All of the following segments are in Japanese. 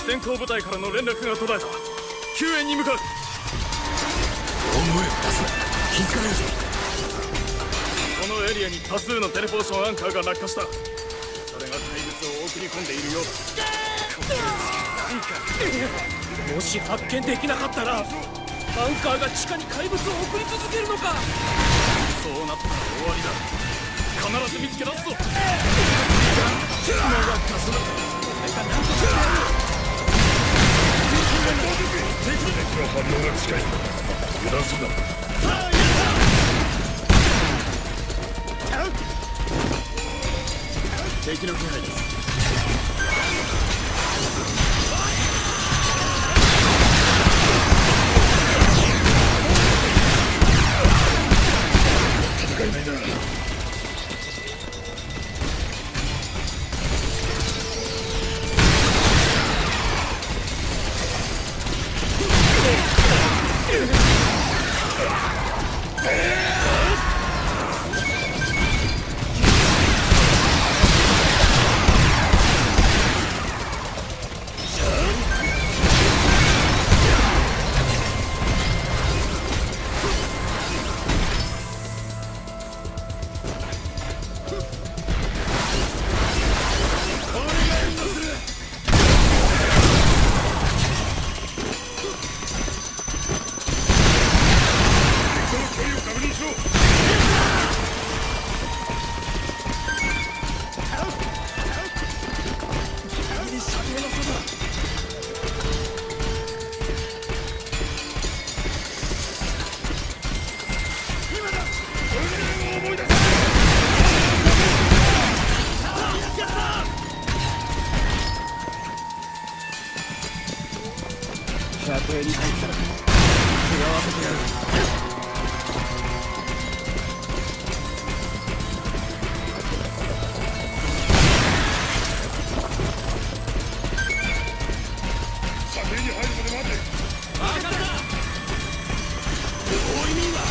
先行部隊からの連絡が途絶えた。救援に向かう。 大声を出すな。気づかれるぞ。 このエリアに多数のテレポーションアンカーが落下した。それが怪物を送り込んでいるようだ。 もし発見できなかったらアンカーが地下に怪物を送り続けるのか。 そうなったら終わりだ。必ず見つけ出すぞ。 敵の反応が近い。油断するな。 敵の気配です。 戦えないな。 射程に入ったら食らわせてやる。 射程に入るまで待て。 分かった。おいみんは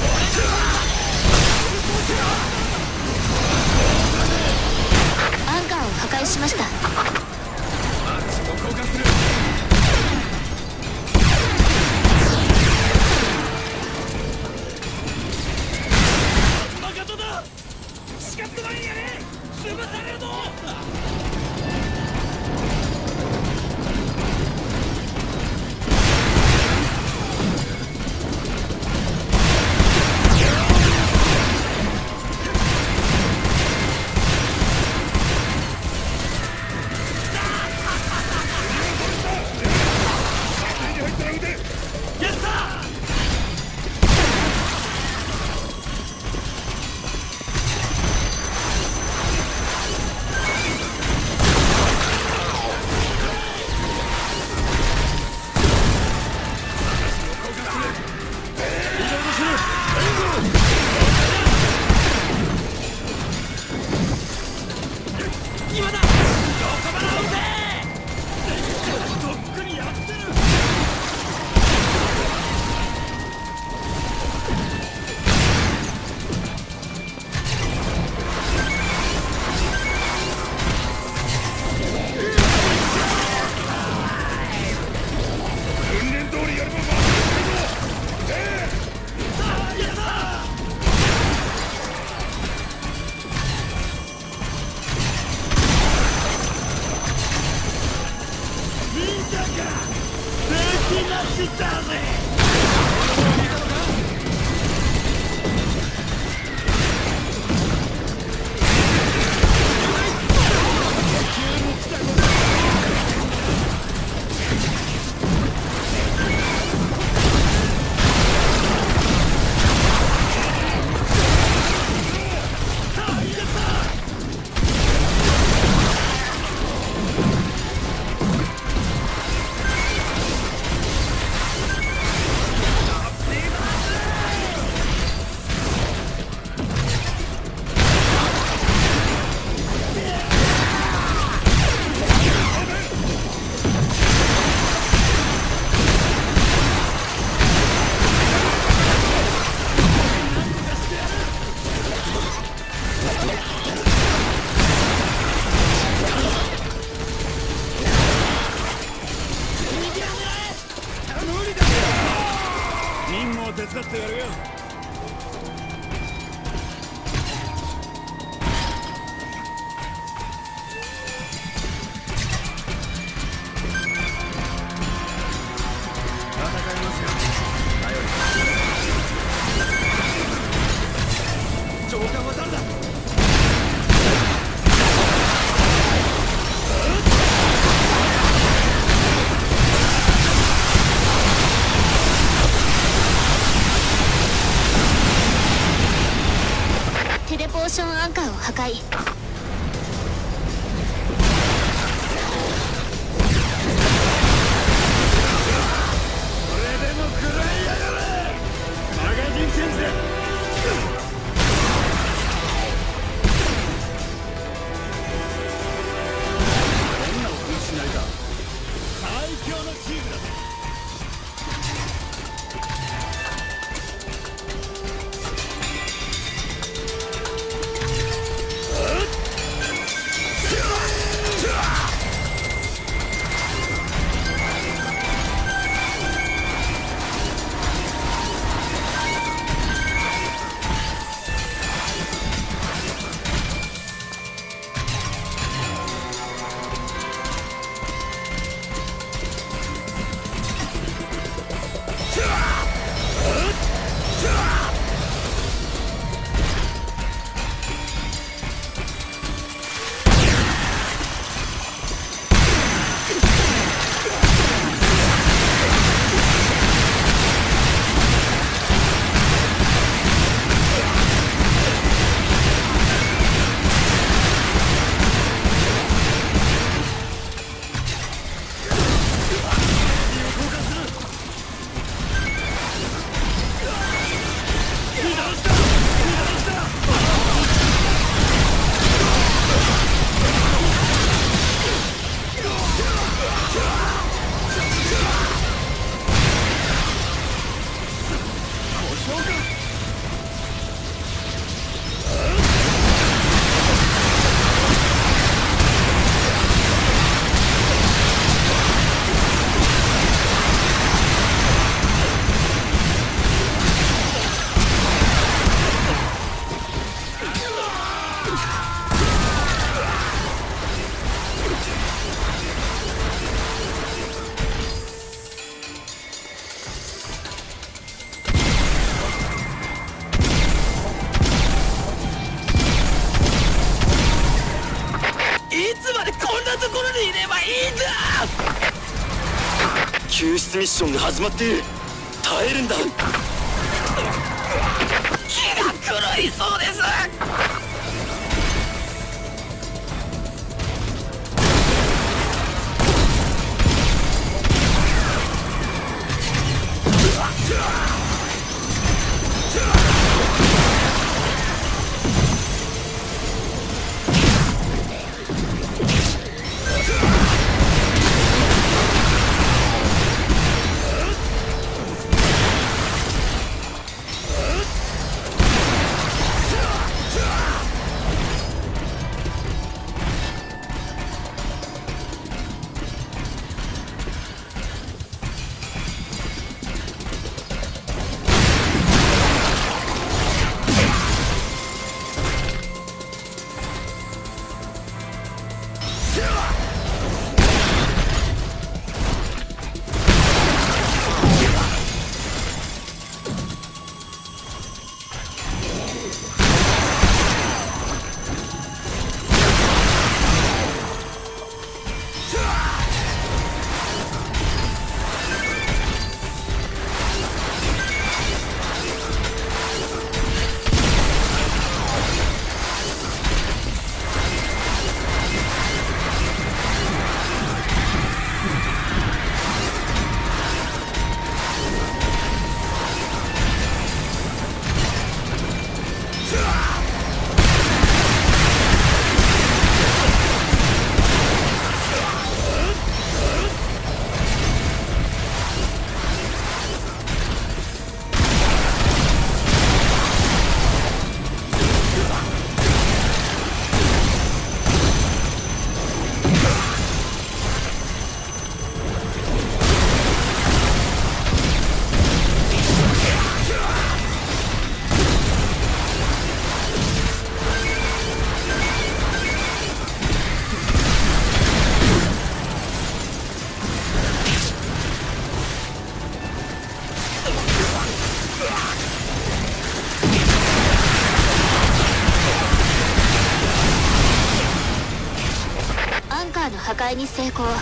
アンカーを破壊しました。 あっちも交換する。 手伝ってやるよ。上官は誰だ。 テレポーションアンカーを破壊。 救出ミッションが始まっている。耐えるんだ。気が狂いそうです。 壊に成功。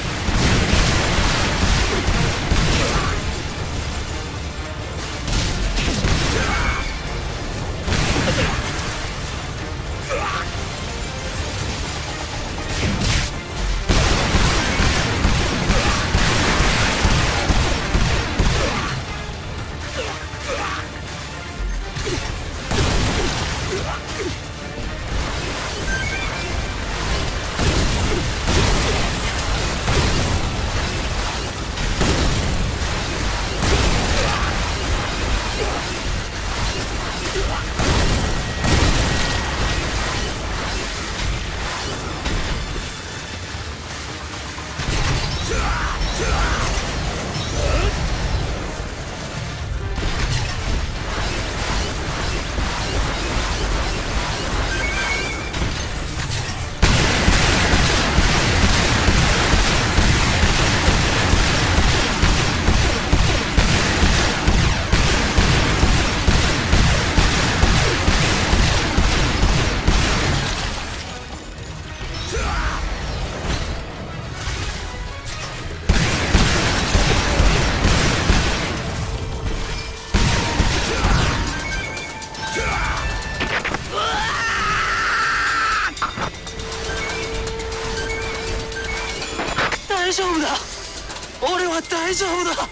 大丈夫だ。俺は大丈夫だ。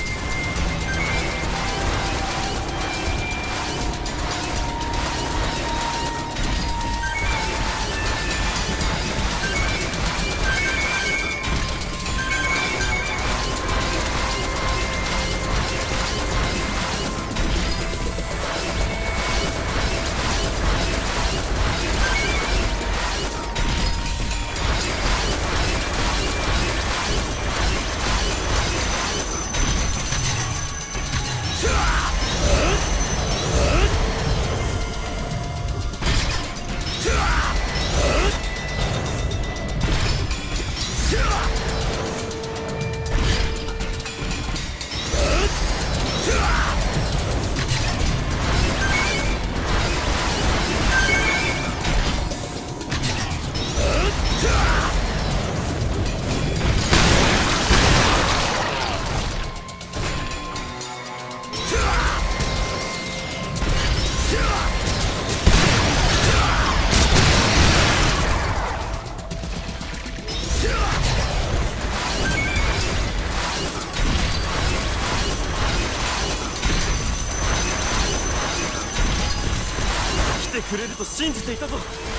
来てくれると信じていたぞ。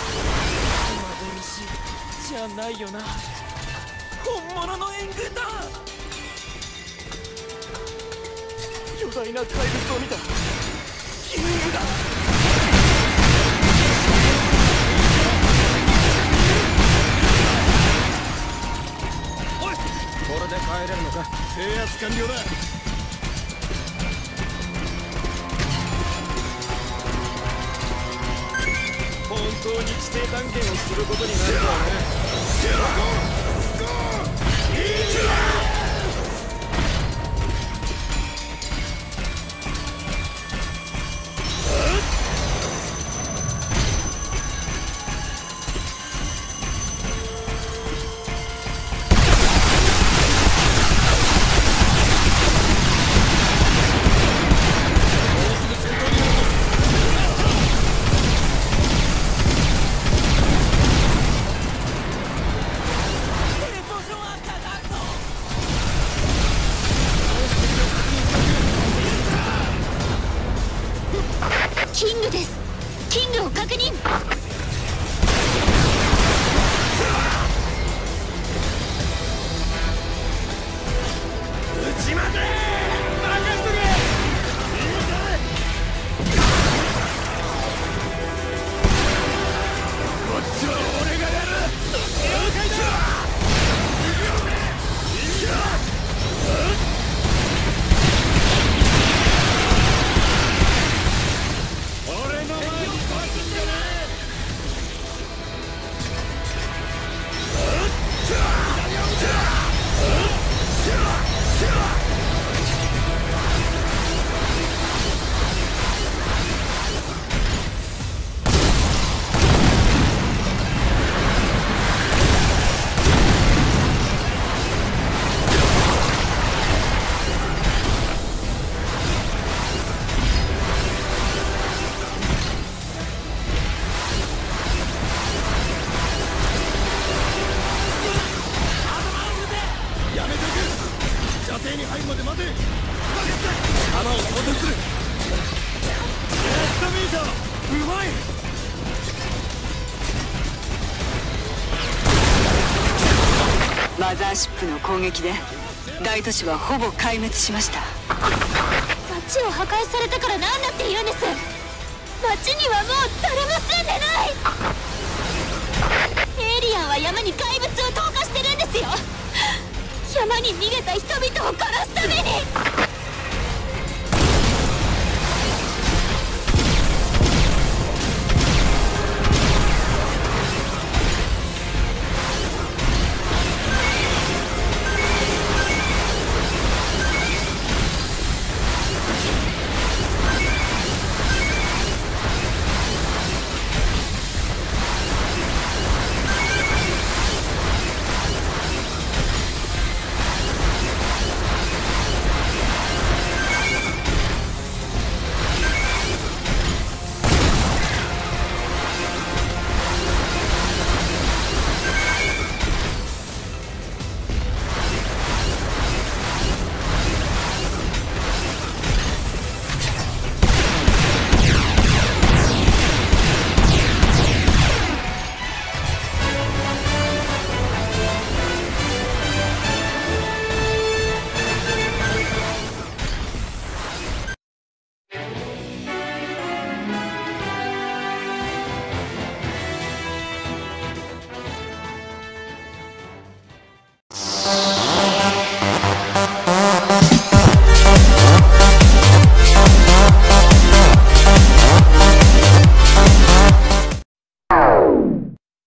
幻じゃないよな。本物の援軍だ。巨大な怪物を見た。キングだ。おい、これで帰れるのか。制圧完了だ。本当に地底探検をすることになるとはね。 キングです。キングを確認。 撃ちまで任せとけ。こっちは俺がやる。了解だ。俺の前に立つんじゃねえ。 ーシップの攻撃で大都市はほぼ壊滅しました。 街を破壊されたから何だって言うんです。街にはもう誰も住んでない。エイリアンは山に怪物を投下してるんですよ。山に逃げた人々を殺すために。